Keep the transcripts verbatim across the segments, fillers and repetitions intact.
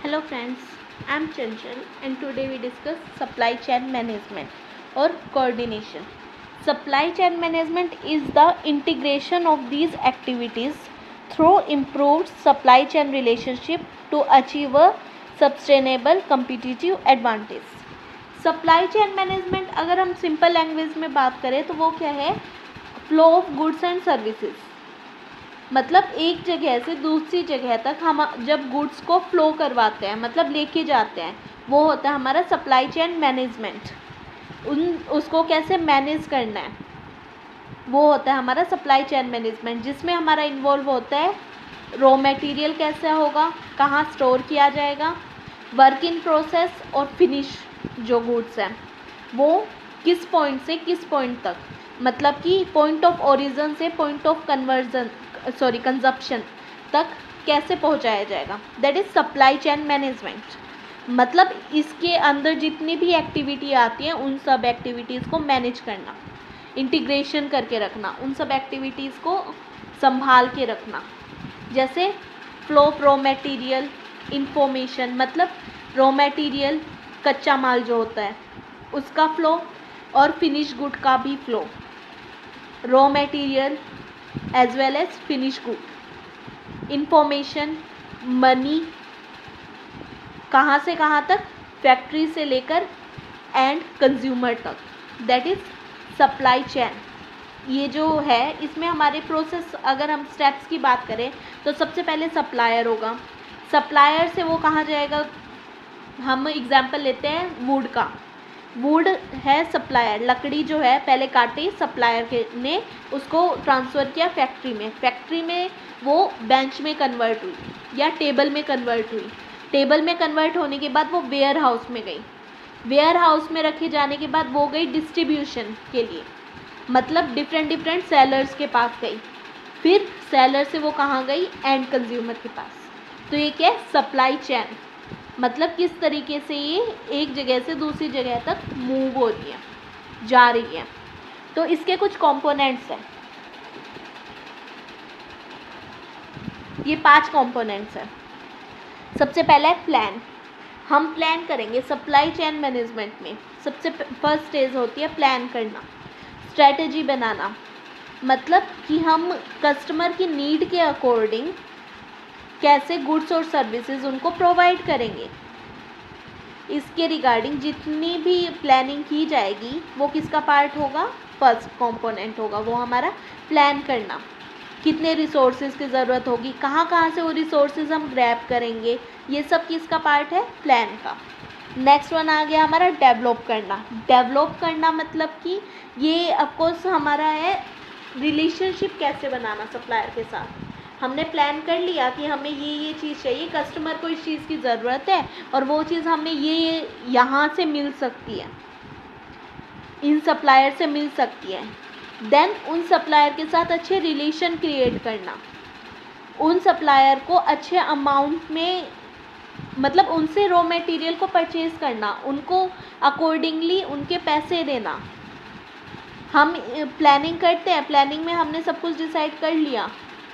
Hello friends, I am Chanchal and today we discuss supply chain management or coordination. Supply chain management is the integration of these activities through improved supply chain relationship to achieve a sustainable competitive advantage. Supply chain management अगर हम simple language में बात करें तो वो क्या है, flow of goods and services. मतलब एक जगह से दूसरी जगह तक हम जब गुड्स को फ्लो करवाते हैं, मतलब लेके जाते हैं, वो होता है हमारा सप्लाई चेन मैनेजमेंट। उन उसको कैसे मैनेज करना है वो होता है हमारा सप्लाई चेन मैनेजमेंट, जिसमें हमारा इन्वॉल्व होता है रॉ मटेरियल कैसा होगा, कहाँ स्टोर किया जाएगा, वर्क इन प्रोसेस और फिनिश जो गुड्स हैं वो किस पॉइंट से किस पॉइंट तक, मतलब कि पॉइंट ऑफ ओरिजिन से point of conversion sorry consumption तक कैसे पहुंचाया जाएगा, that is supply chain management. मतलब इसके अंदर जितनी भी एक्टिविटी आती हैं उन सब एक्टिविटीज़ को मैनेज करना, इंटीग्रेशन करके रखना, उन सब एक्टिविटीज़ को संभाल के रखना। जैसे flow of raw material information, मतलब रॉ मटेरियल कच्चा माल जो होता है उसका फ्लो और फिनिश गुड का भी flow, raw material as well as finish good, information money कहाँ से कहाँ तक, फैक्ट्री से लेकर एंड कंज्यूमर तक, दैट इज़ सप्लाई चेन। ये जो है इसमें हमारे प्रोसेस अगर हम स्टेप्स की बात करें तो सबसे पहले सप्लायर होगा। सप्लायर से वो कहाँ जाएगा, हम एग्जांपल लेते हैं वुड का। वुड है सप्लायर, लकड़ी जो है पहले काटी सप्लायर के ने उसको ट्रांसफ़र किया फैक्ट्री में, फैक्ट्री में वो बेंच में कन्वर्ट हुई या टेबल में कन्वर्ट हुई, टेबल में कन्वर्ट होने के बाद वो वेयर हाउस में गई, वेयर हाउस में रखे जाने के बाद वो गई डिस्ट्रीब्यूशन के लिए, मतलब डिफरेंट डिफरेंट सेलर्स के पास गई, फिर सेलर से वो कहाँ गई, एंड कंज्यूमर के पास। तो ये क्या है, सप्लाई चेन। मतलब किस तरीके से ये एक जगह से दूसरी जगह तक मूव हो रही है, जा रही है। तो इसके कुछ कंपोनेंट्स हैं, ये पांच कंपोनेंट्स हैं। सबसे पहला है प्लान। हम प्लान करेंगे सप्लाई चेन मैनेजमेंट में। सबसे फर्स्ट स्टेज होती है प्लान करना, स्ट्रेटजी बनाना, मतलब कि हम कस्टमर की नीड के अकॉर्डिंग कैसे गुड्स और सर्विसेज उनको प्रोवाइड करेंगे। इसके रिगार्डिंग जितनी भी प्लानिंग की जाएगी वो किसका पार्ट होगा, फर्स्ट कंपोनेंट होगा वो हमारा प्लान करना। कितने रिसोर्सेज की ज़रूरत होगी, कहाँ कहाँ से वो रिसोर्सेज हम ग्रैब करेंगे, ये सब किसका पार्ट है, प्लान का। नेक्स्ट वन आ गया हमारा डेवलप करना। डेवलप करना मतलब कि ये ऑफकोर्स हमारा है रिलेशनशिप कैसे बनाना सप्लायर के साथ। हमने प्लान कर लिया कि हमें ये ये चीज़ चाहिए, कस्टमर को इस चीज़ की ज़रूरत है और वो चीज़ हमें ये यहाँ से मिल सकती है, इन सप्लायर से मिल सकती है। देन उन सप्लायर के साथ अच्छे रिलेशन क्रिएट करना, उन सप्लायर को अच्छे अमाउंट में, मतलब उनसे रॉ मटेरियल को परचेज़ करना, उनको अकॉर्डिंगली उनके पैसे देना। हम प्लानिंग करते हैं, प्लानिंग में हमने सब कुछ डिसाइड कर लिया,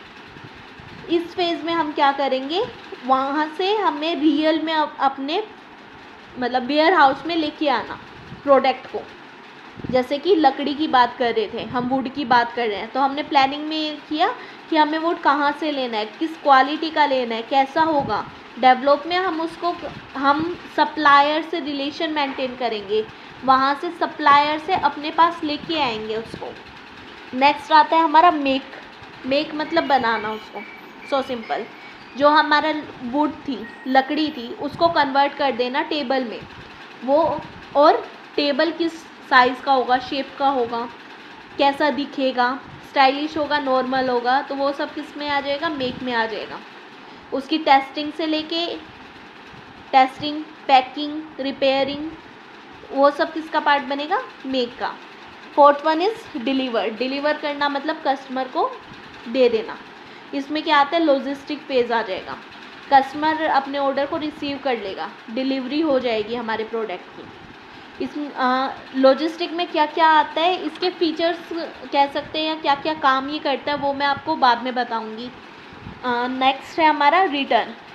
इस फेज़ में हम क्या करेंगे, वहाँ से हमें रियल में अपने मतलब वेयर हाउस में लेके आना प्रोडक्ट को। जैसे कि लकड़ी की बात कर रहे थे, हम वुड की बात कर रहे हैं, तो हमने प्लानिंग में किया कि हमें वुड कहाँ से लेना है, किस क्वालिटी का लेना है, कैसा होगा। डेवलप में हम उसको हम सप्लायर से रिलेशन मेंटेन करेंगे, वहाँ से सप्लायर से अपने पास लेके आएंगे उसको। नेक्स्ट आता है हमारा मेक। मेक मतलब बनाना उसको, सो सिंपल। जो हमारा वुड थी, लकड़ी थी, उसको कन्वर्ट कर देना टेबल में, वो और टेबल किस साइज़ का होगा, शेप का होगा, कैसा दिखेगा, स्टाइलिश होगा, नॉर्मल होगा, तो वो सब किस में आ जाएगा, मेक में आ जाएगा। उसकी टेस्टिंग से लेके टेस्टिंग, पैकिंग, रिपेयरिंग, वो सब किसका पार्ट बनेगा, मेक का। Fourth one is deliver. Deliver करना मतलब कस्टमर को दे देना। इसमें क्या आता है, लॉजिस्टिक फेज़ आ जाएगा, कस्टमर अपने ऑर्डर को रिसीव कर लेगा, डिलीवरी हो जाएगी हमारे प्रोडक्ट की। इस लॉजिस्टिक में क्या क्या आता है, इसके फीचर्स कह सकते हैं या क्या क्या काम ये करता है वो मैं आपको बाद में बताऊंगी। नेक्स्ट है हमारा रिटर्न।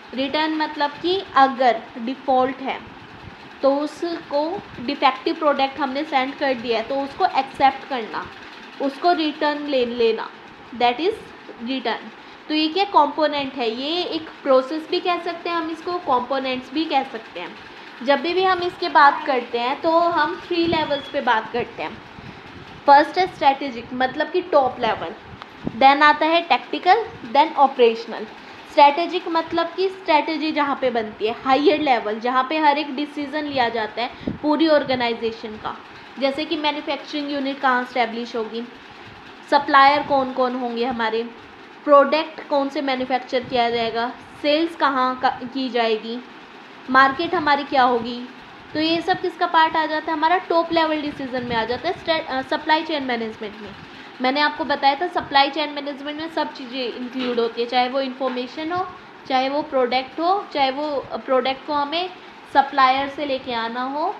रिटर्न मतलब कि अगर डिफ़ॉल्ट है तो उसको डिफेक्टिव प्रोडक्ट हमने सेंड कर दिया है तो उसको एक्सेप्ट करना, उसको रिटर्न ले लेना, दैट इज़ रिटर्न। तो ये क्या कंपोनेंट है, ये एक प्रोसेस भी कह सकते हैं हम इसको, कंपोनेंट्स भी कह सकते हैं। जब भी भी हम इसके बात करते हैं तो हम थ्री लेवल्स पे बात करते हैं। फर्स्ट है स्ट्रेटेजिक मतलब कि टॉप लेवल, देन आता है टैक्टिकल, देन ऑपरेशनल। स्ट्रेटेजिक मतलब कि स्ट्रेटेजी जहाँ पे बनती है, हायर लेवल जहाँ पे हर एक डिसीजन लिया जाता है पूरी ऑर्गेनाइजेशन का, जैसे कि मैन्युफैक्चरिंग यूनिट कहाँ स्टैब्लिश होगी, सप्लायर कौन कौन होंगे हमारे, प्रोडक्ट कौन से मैन्युफैक्चर किया जाएगा, सेल्स कहाँ की जाएगी, मार्केट हमारी क्या होगी। तो ये सब किसका पार्ट आ जाता है, हमारा टॉप लेवल डिसीजन में आ जाता है सप्लाई चेन मैनेजमेंट में। मैंने आपको बताया था सप्लाई चेन मैनेजमेंट में सब चीज़ें इंक्लूड होती है, चाहे वो इन्फॉर्मेशन हो, चाहे वो प्रोडक्ट हो, चाहे वो प्रोडक्ट को हमें सप्लायर से लेके आना हो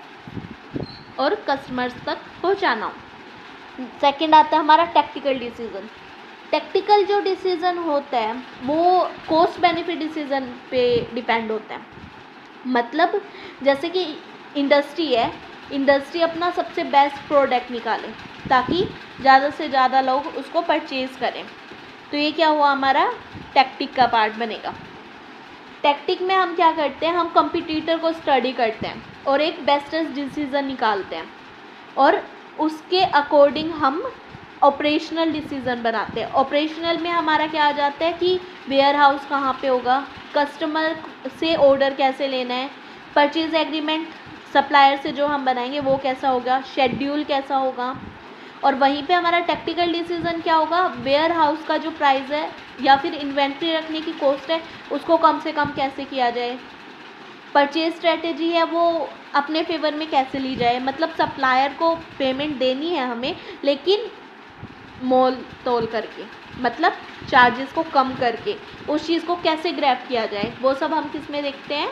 और कस्टमर्स तक पहुंचाना हो। सेकंड आता है हमारा टैक्टिकल डिसीजन। टैक्टिकल जो डिसीजन होता है वो कॉस्ट बेनिफिट डिसीजन पे डिपेंड होता है। मतलब जैसे कि इंडस्ट्री है, इंडस्ट्री अपना सबसे बेस्ट प्रोडक्ट निकाले ताकि ज़्यादा से ज़्यादा लोग उसको परचेज़ करें, तो ये क्या हुआ, हमारा टैक्टिक का पार्ट बनेगा। टैक्टिक में हम क्या करते हैं, हम कंपटीटर को स्टडी करते हैं और एक बेस्टेस्ट डिसीज़न निकालते हैं और उसके अकॉर्डिंग हम ऑपरेशनल डिसीज़न बनाते हैं। ऑपरेशनल में हमारा क्या आ जाता है कि वेयर हाउस कहाँ पे होगा, कस्टमर से ऑर्डर कैसे लेना है, परचेज एग्रीमेंट सप्लायर से जो हम बनाएंगे वो कैसा होगा, शेड्यूल कैसा होगा। और वहीं पे हमारा टेक्निकल डिसीजन क्या होगा, वेयर हाउस का जो प्राइस है या फिर इन्वेंट्री रखने की कॉस्ट है उसको कम से कम कैसे किया जाए, परचेज स्ट्रेटेजी है वो अपने फेवर में कैसे ली जाए। मतलब सप्लायर को पेमेंट देनी है हमें, लेकिन मोल तोल करके, मतलब चार्जेस को कम करके उस चीज़ को कैसे ग्रैब किया जाए, वो सब हम किस में देखते हैं,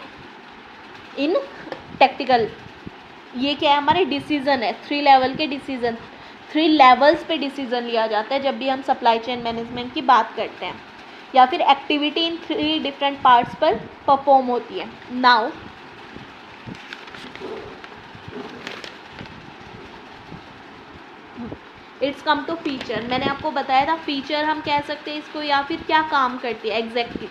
इन टेक्निकल। ये क्या है, हमारे डिसीजन है, थ्री लेवल के डिसीजन, थ्री लेवल्स पे डिसीजन लिया जाता है जब भी हम सप्लाई चेन मैनेजमेंट की बात करते हैं, या फिर activity in three different parts पर परफॉर्म होती है। Now it's come to feature. मैंने आपको बताया था फीचर हम कह सकते हैं इसको, या फिर क्या काम करती है एग्जैक्टली,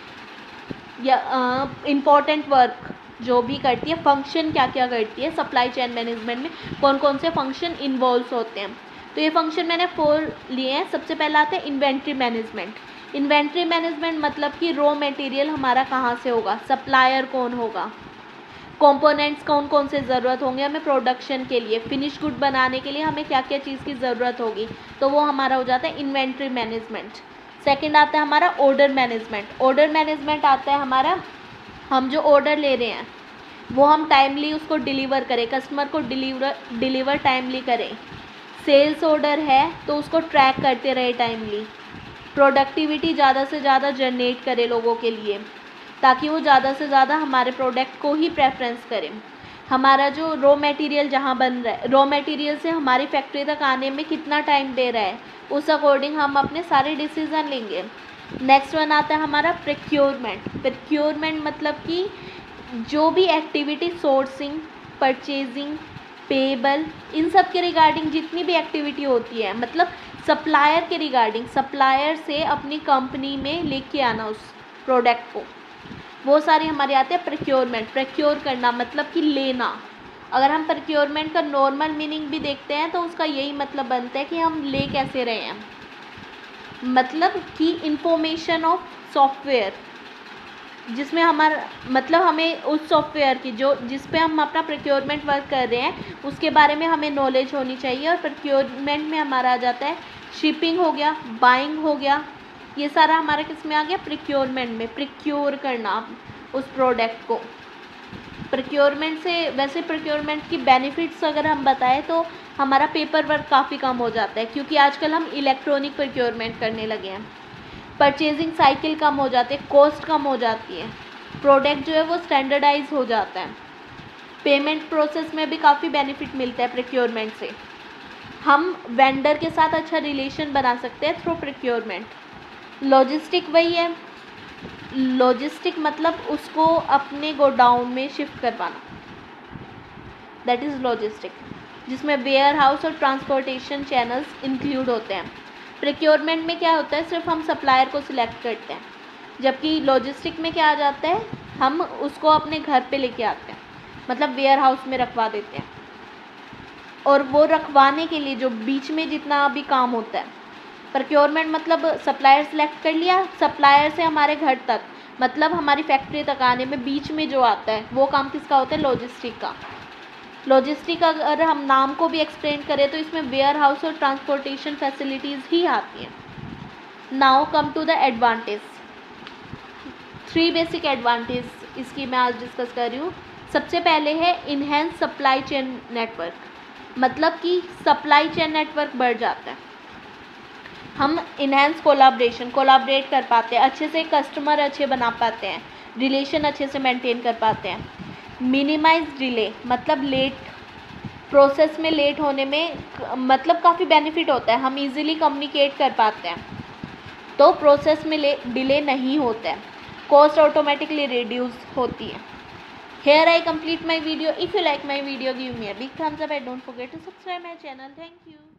या इम्पॉर्टेंट वर्क जो भी करती है, फंक्शन क्या क्या करती है सप्लाई चेन मैनेजमेंट में, कौन कौन से फंक्शन इन्वॉल्व होते हैं। तो ये फंक्शन मैंने फोर लिए हैं। सबसे पहला आता है इन्वेंट्री मैनेजमेंट। इन्वेंट्री मैनेजमेंट मतलब कि रॉ मटेरियल हमारा कहाँ से होगा, सप्लायर कौन होगा, कंपोनेंट्स कौन कौन से ज़रूरत होंगे हमें प्रोडक्शन के लिए, फिनिश गुड बनाने के लिए हमें क्या क्या चीज़ की ज़रूरत होगी, तो वो हमारा हो जाता है इन्वेंट्री मैनेजमेंट। सेकंड आता है हमारा ऑर्डर मैनेजमेंट। ऑर्डर मैनेजमेंट आता है हमारा, हम जो ऑर्डर ले रहे हैं वो हम टाइमली उसको डिलीवर करें, कस्टमर को डिलीवर डिलीवर टाइमली करें। सेल्स ऑर्डर है तो उसको ट्रैक करते रहे टाइमली, प्रोडक्टिविटी ज़्यादा से ज़्यादा जनरेट करे लोगों के लिए ताकि वो ज़्यादा से ज़्यादा हमारे प्रोडक्ट को ही प्रेफरेंस करें। हमारा जो रॉ मटेरियल जहाँ बन रहा है, रॉ मटेरियल से हमारी फैक्ट्री तक आने में कितना टाइम दे रहा है, उस अकॉर्डिंग हम अपने सारे डिसीज़न लेंगे। नेक्स्ट वन आता है हमारा प्रोक्योरमेंट। प्रोक्योरमेंट मतलब कि जो भी एक्टिविटी सोर्सिंग, परचेजिंग, पेबल, इन सब के रिगार्डिंग जितनी भी एक्टिविटी होती है, मतलब सप्लायर के रिगार्डिंग, सप्लायर से अपनी कंपनी में लेके आना उस प्रोडक्ट को, वो सारी हमारे आते हैं प्रोक्योरमेंट। प्रोक्योर करना मतलब कि लेना। अगर हम प्रोक्योरमेंट का नॉर्मल मीनिंग भी देखते हैं तो उसका यही मतलब बनता है कि हम ले कैसे रहे हैं, मतलब कि इंफॉर्मेशन ऑफ सॉफ्टवेयर जिसमें हमारा मतलब हमें उस सॉफ्टवेयर की जो जिस पे हम अपना प्रोक्योरमेंट वर्क कर रहे हैं उसके बारे में हमें नॉलेज होनी चाहिए। और प्रोक्योरमेंट में हमारा आ जाता है शिपिंग हो गया, बाइंग हो गया, ये सारा हमारा किस में आ गया, प्रोक्योरमेंट में। प्रोक्योर करना उस प्रोडक्ट को। प्रोक्योरमेंट से वैसे प्रोक्योरमेंट की बेनिफिट्स अगर हम बताएं तो हमारा पेपर वर्क काफ़ी कम हो जाता है क्योंकि आजकल हम इलेक्ट्रॉनिक प्रोक्योरमेंट करने लगे हैं। परचेजिंग साइकिल कम हो जाती है, कॉस्ट कम हो जाती है, प्रोडक्ट जो है वो स्टैंडर्डाइज हो जाता है। पेमेंट प्रोसेस में भी काफ़ी बेनिफिट मिलता है प्रोक्योरमेंट से। हम वेंडर के साथ अच्छा रिलेशन बना सकते हैं थ्रू प्रोक्योरमेंट। लॉजिस्टिक वही है, लॉजिस्टिक मतलब उसको अपने गोडाउन में शिफ्ट करवाना, दैट इज़ लॉजिस्टिक, जिसमें वेयर हाउस और ट्रांसपोर्टेशन चैनल्स इंक्लूड होते हैं। प्रोक्योरमेंट में क्या होता है, सिर्फ हम सप्लायर को सिलेक्ट करते हैं, जबकि लॉजिस्टिक में क्या आ जाता है, हम उसको अपने घर पे लेके आते हैं, मतलब वेयर हाउस में रखवा देते हैं। और वो रखवाने के लिए जो बीच में जितना भी काम होता है, प्रोक्योरमेंट मतलब सप्लायर सेलेक्ट कर लिया, सप्लायर से हमारे घर तक मतलब हमारी फैक्ट्री तक आने में बीच में जो आता है वो काम किसका होता है, लॉजिस्टिक का। लॉजिस्टिक अगर हम नाम को भी एक्सप्लेन करें तो इसमें वेयर हाउस और ट्रांसपोर्टेशन फैसिलिटीज़ ही आती हैं। Now come to the advantage, three basic advantage इसकी मैं आज डिस्कस कर रही हूँ। सबसे पहले है इनहेंस सप्लाई चेन नेटवर्क, मतलब कि सप्लाई चेन नेटवर्क बढ़ जाता है, हम इनहेंस कोलाब्रेशन कोलाब्रेट कर पाते हैं, अच्छे से कस्टमर अच्छे बना पाते हैं, रिलेशन अच्छे से मेंटेन कर पाते हैं। मिनिमाइज डिले मतलब लेट प्रोसेस में लेट होने में मतलब काफ़ी बेनिफिट होता है, हम इजीली कम्युनिकेट कर पाते हैं, तो प्रोसेस में डिले नहीं होता है। कॉस्ट ऑटोमेटिकली रिड्यूस होती है। Here I complete my video. If you like my video, give me a big thumbs up and don't forget to subscribe my channel. Thank you.